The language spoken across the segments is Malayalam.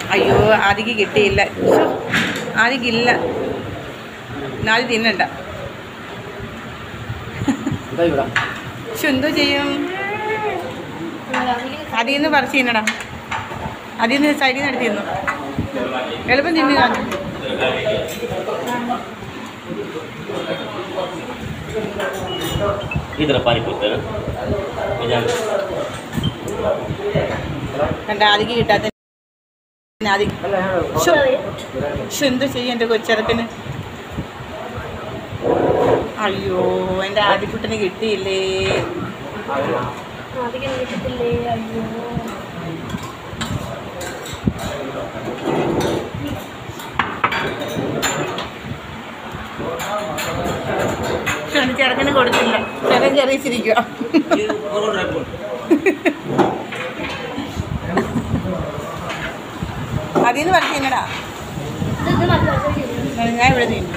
അയ്യോ ആദിക്ക് കിട്ടിയില്ല. ആദിക്കില്ല. നാളെ തിന്നണ്ട. പക്ഷെ എന്തോ ചെയ്യും? അതിൽ നിന്ന് പറിച്ച് തിന്നടാ. അതിൽ നിന്ന് സൈഡിൽ നിന്ന് എടുത്ത് തിന്നു. എളുപ്പം തിന്നുക. കണ്ട ആദിക്ക് കിട്ടാത്ത എന്തോ ചെയ്യും എൻ്റെ കൊച്ചിറക്കിന്. അയ്യോ എൻ്റെ ആദിക്കുട്ടന് കിട്ടിയില്ലേ. ചെറുക്കന് കൊടുത്തില്ല. ചെറുക്കൻ ചെറിയിച്ചിരിക്കുക. അതിൽ നിന്ന് പറഞ്ഞു തിന്നടാ. ഞാൻ ഇവിടെ തിന്നു.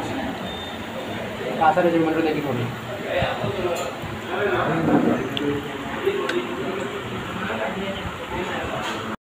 Kasar aja menurut lagi